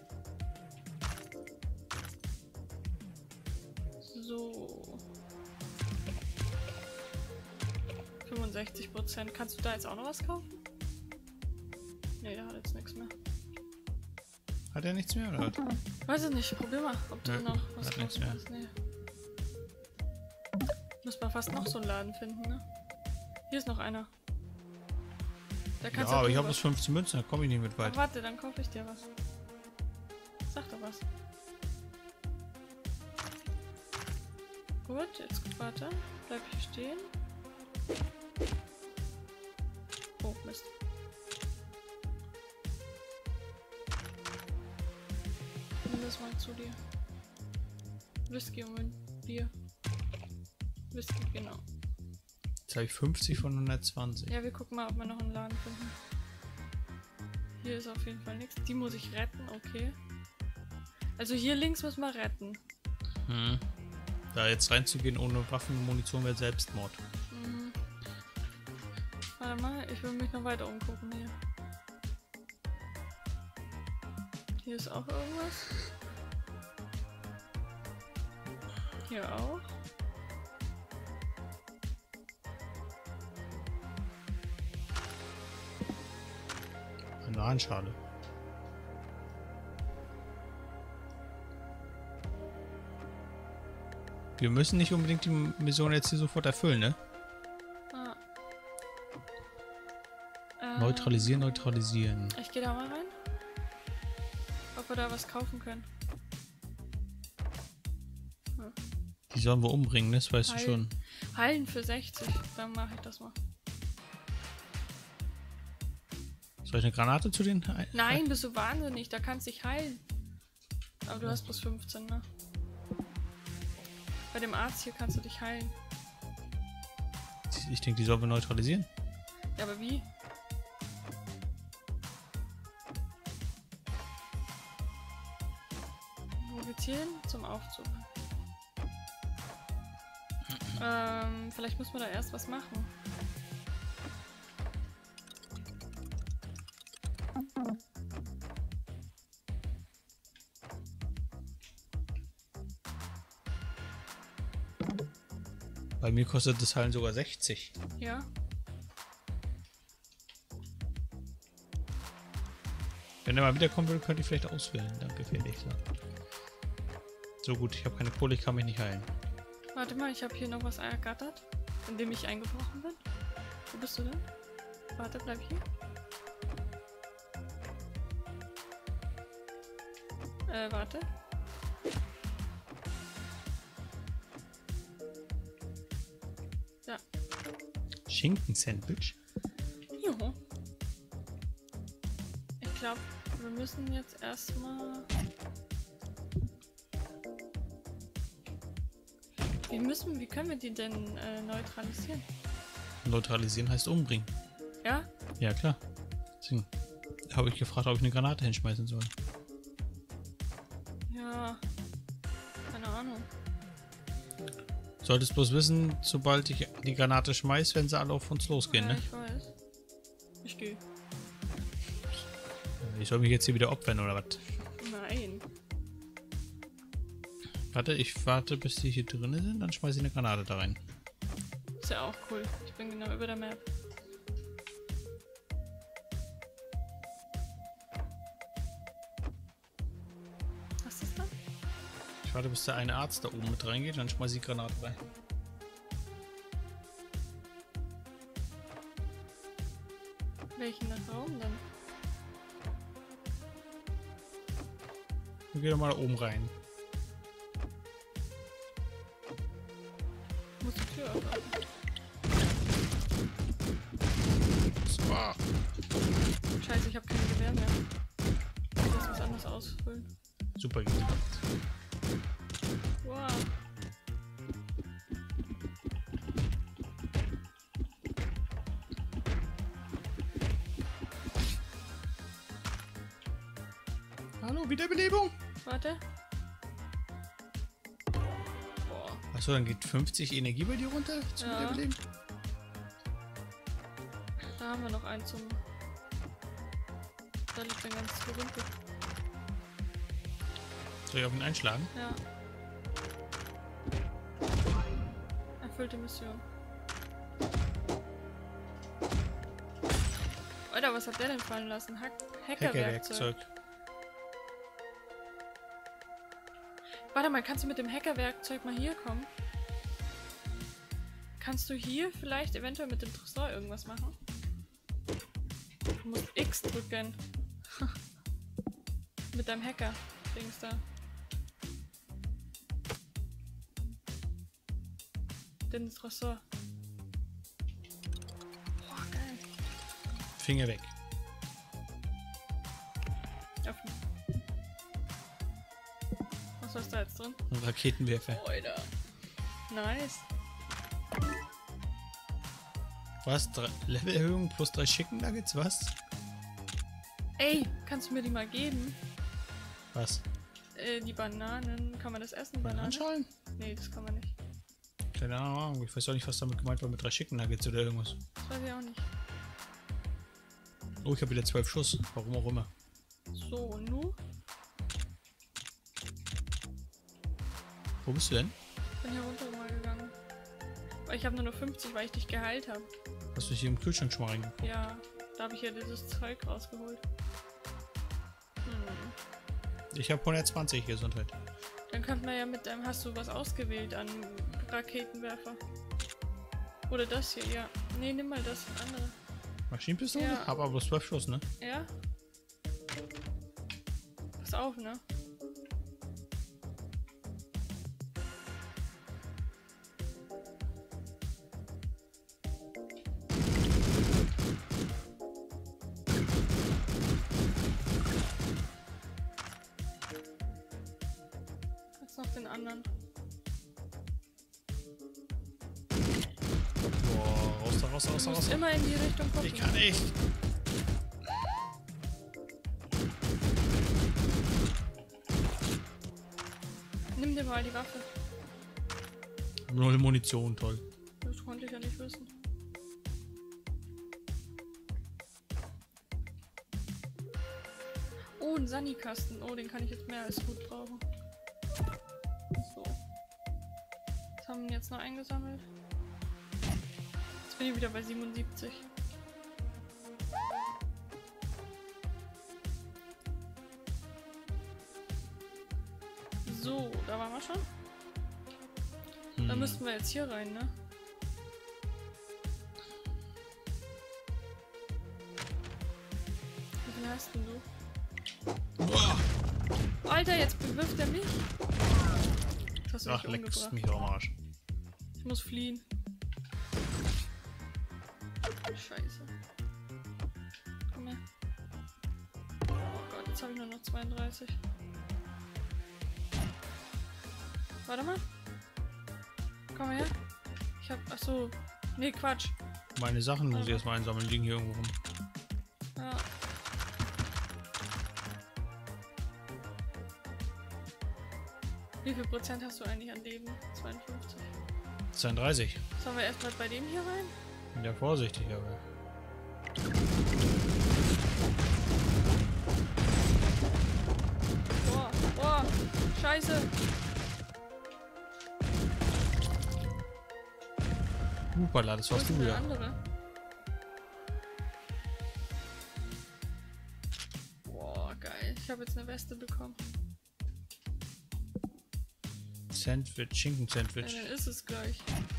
So. 65%. Kannst du da jetzt auch noch was kaufen? Nee, der hat jetzt nichts mehr. Hat er nichts mehr, oder was? Weiß ich nicht. Probier mal, ob du Nö, noch was hat nichts kaufen mehr. kannst. Nee. Müssen wir fast noch so einen Laden finden, ne? Hier ist noch einer. Da Ja, kannst aber du ich habe was. bloß 15 Münzen, da komme ich nicht mit Ach, weit. warte, dann kaufe ich dir was. Sag doch was. Gut, jetzt warte. Bleib hier stehen. Oh, Mist. Nimm das mal zu dir. Whisky und Bier. Whisky, genau. Jetzt habe ich 50 von 120. Ja, wir gucken mal, ob wir noch einen Laden finden. Hier ist auf jeden Fall nichts. Die muss ich retten, okay. Also hier links müssen wir retten. Hm. Da jetzt reinzugehen ohne Waffen und Munition wäre Selbstmord. Mhm. Warte mal, ich will mich noch weiter umgucken hier. Hier ist auch irgendwas. Hier auch. Bananenschale. Wir müssen nicht unbedingt die Mission jetzt hier sofort erfüllen, ne? Ah. Neutralisieren, neutralisieren. Ich gehe da mal rein. Ob wir da was kaufen können. Die sollen wir umbringen, das weißt du schon. Heilen für 60, dann mache ich das mal. Soll ich eine Granate zu denen? Nein, bist du wahnsinnig, da kannst du dich heilen. Aber du hast bloß 15, ne? Bei dem Arzt hier kannst du dich heilen. Ich denke, die sollen wir neutralisieren. Ja, aber wie? Wo geht's hier hin? Zum Aufzug. Vielleicht müssen wir da erst was machen. Bei mir kostet das Heilen sogar 60. Ja. Wenn er mal wiederkommen will, könnte ich vielleicht auswählen. Danke, fertig. So gut, ich habe keine Kohle, ich kann mich nicht heilen. Warte mal, ich habe hier noch was ergattert, in dem ich eingebrochen bin. Wo bist du denn? Warte, bleib hier. Warte. Ja. Schinken-Sandwich? Jo. Ich glaube, wir müssen jetzt erstmal... Wie können wir die denn neutralisieren? Neutralisieren heißt umbringen. Ja? Ja, klar. Deswegen habe ich gefragt, ob ich eine Granate hinschmeißen soll. Ja. Keine Ahnung. Solltest bloß wissen, sobald ich die Granate schmeiße, werden sie alle auf uns losgehen, Ja, ne? ich weiß. Ich gehe. Ich soll mich jetzt hier wieder opfern, oder was? Nein. Warte, ich warte, bis die hier drin sind, dann schmeiße ich eine Granate da rein. Ist ja auch cool. Ich bin genau über der Map. Was ist das? Ich warte, bis der eine Arzt da oben mit reingeht, dann schmeiße ich die Granate rein. Welchen Raum denn? Wir gehen doch mal da oben rein. Muss die Tür öffnen. So. Scheiße, ich habe kein Gewehr mehr. Ich muss was anderes ausfüllen. Super geklappt. Wow. Hallo, Wiederbelebung! Warte. Boah. Achso, dann geht 50 Energie bei dir runter zum Ja. Wiederbeleben? Da haben wir noch einen zum... Da liegt ein ganzes Gerümpel. Soll ich auf ihn einschlagen? Ja. Erfüllte Mission. Alter, was hat der denn fallen lassen? Hackerwerkzeug. Warte mal, kannst du mit dem Hackerwerkzeug mal hier kommen? Kannst du hier vielleicht eventuell mit dem Tresor irgendwas machen? Du musst X drücken. Mit deinem Hacker-Dings da. Den Tresor. Boah, geil. Finger weg. Öffnen. Was ist da jetzt drin? Ein Raketenwerfer. Alter. Nice. Was? Levelerhöhung plus 3 Chicken Nuggets? Was? Ey, kannst du mir die mal geben? Was? Die Bananen. Kann man das essen? Bananen? Bananenschalen? Nee, das kann man nicht. Keine Ahnung, ich weiß auch nicht, was damit gemeint war mit 3 Chicken Nuggets oder irgendwas. Das weiß ich auch nicht. Oh, ich habe wieder 12 Schuss. Warum auch immer. So, und nu? Wo bist du denn? Ich bin hier runter mal gegangen. Aber ich habe nur noch 50, weil ich dich geheilt habe. Hast du hier im Kühlschrank schon mal reingeguckt? Ja, da habe ich ja dieses Zeug rausgeholt. Ich habe 120 Gesundheit. Dann könnte man ja mit deinem... Hast du was ausgewählt an Raketenwerfer? Oder das hier, ja. Nee, nimm mal das andere. Maschinenpistole? Ja. Hab aber bloß 12 Schuss, ne? Ja? Pass auf, ne? anderen. Boah, raus da, raus da, raus Du da, raus musst da. immer in die Richtung gucken. Ich kann nicht. Nimm dir mal die Waffe. 0 Munition, toll. Das konnte ich ja nicht wissen. Oh, ein Sani-Kasten. Oh, den kann ich jetzt mehr als gut brauchen. So. Was haben wir jetzt noch eingesammelt? Jetzt bin ich wieder bei 77. So, da waren wir schon. Da müssten wir jetzt hier rein, ne? Wie viel hast denn du? Alter, jetzt bewirft er mich. Das hast du Ach, mich leckst umgebracht. mich am Arsch. Ich muss fliehen. Scheiße. Komm her. Oh Gott, jetzt habe ich nur noch 32. Warte mal. Komm her. Ich hab. Achso. Nee, Quatsch. Meine Sachen muss ich erstmal einsammeln, liegen hier irgendwo rum. Ja. Wie viel Prozent hast du eigentlich an Leben? 52. 32. Sollen wir erstmal bei dem hier rein? Bin ja vorsichtig, aber. Boah, boah, scheiße. Hupala, das Wo warst ist du denn ja. der andere? Boah, geil. Ich habe jetzt eine Weste bekommen. Sandwich, Schinken-Sandwich. Ja, dann ist es gleich.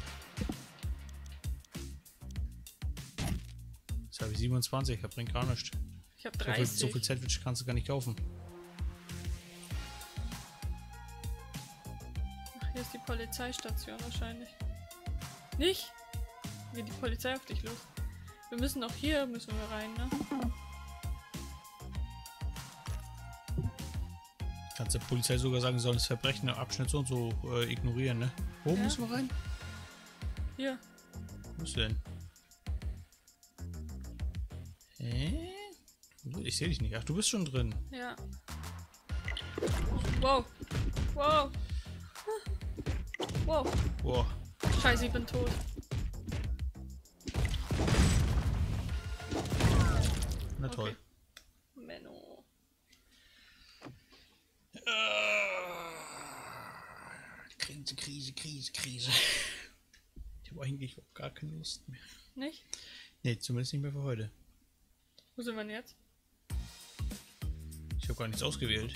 Jetzt habe ich 27, das bringt gar nichts. Ich habe So 30. viel Sandwich kannst du gar nicht kaufen. Ach, hier ist die Polizeistation wahrscheinlich. Nicht? Geht die Polizei auf dich los? Wir müssen auch hier müssen wir rein, ne? Kannst der Polizei sogar sagen, sie sollen das Verbrechen im Abschnitt so und so ignorieren, ne? Wo Ja. müssen wir rein? Hier. Wo ist denn? Hä? Ich sehe dich nicht. Ach, du bist schon drin. Ja. Wow. Wow. Wow. Boah. Scheiße, ich bin tot. Na toll. Okay. Menno. Krise. Ich habe eigentlich auch gar keine Lust mehr. Nicht? Nee, zumindest nicht mehr für heute. Wo sind wir denn jetzt? Ich habe gar nichts ausgewählt.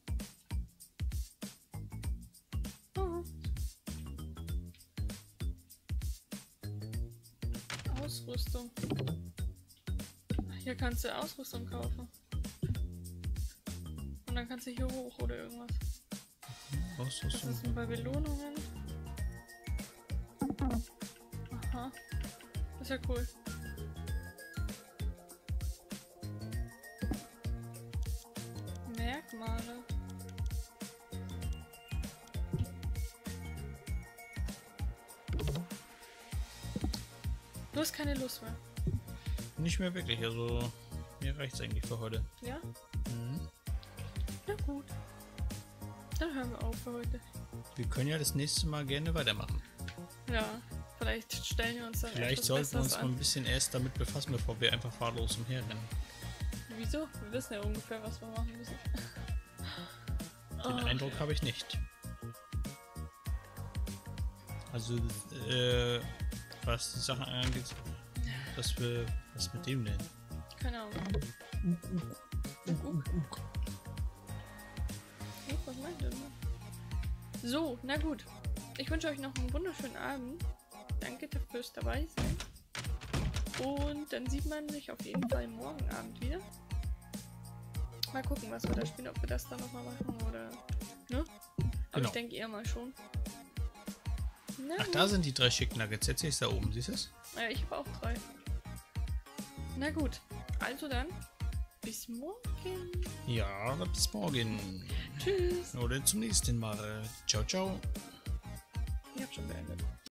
Oh. Ausrüstung. Hier kannst du Ausrüstung kaufen. Und dann kannst du hier hoch oder irgendwas. Was ist denn bei Belohnungen? Aha. Das ist ja cool. Merkmale. Du hast keine Lust mehr. Nicht mehr wirklich, also mir reicht's eigentlich für heute. Ja? Mhm. Na gut. Dann hören wir auf für heute. Wir können ja das nächste Mal gerne weitermachen. Ja, vielleicht stellen wir uns dann Vielleicht etwas sollten wir uns Besseres mal ein bisschen erst damit befassen, bevor wir einfach fahrlos umherrennen. Wieso? Wir wissen ja ungefähr, was wir machen müssen. Den Eindruck habe ich nicht. Also, was die Sachen angeht, dass wir. Was mit dem denn? Keine Ahnung. Was meint ihr denn? So, na gut. Ich wünsche euch noch einen wunderschönen Abend. Danke fürs dabei sein. Und dann sieht man sich auf jeden Fall morgen Abend wieder. Mal gucken, was wir da spielen, ob wir das dann nochmal machen oder. Ne? Aber Genau. ich denke eher mal schon. Na Ach, gut. da sind die 3 Chicken Nuggets. Jetzt sehe ich da oben. Siehst du es? Ja, ich habe auch 3. Na gut. Also dann. Bis morgen. Ja, bis morgen. Tschüss. Oder zum nächsten Mal. Ciao, ciao. Ich hab schon beendet.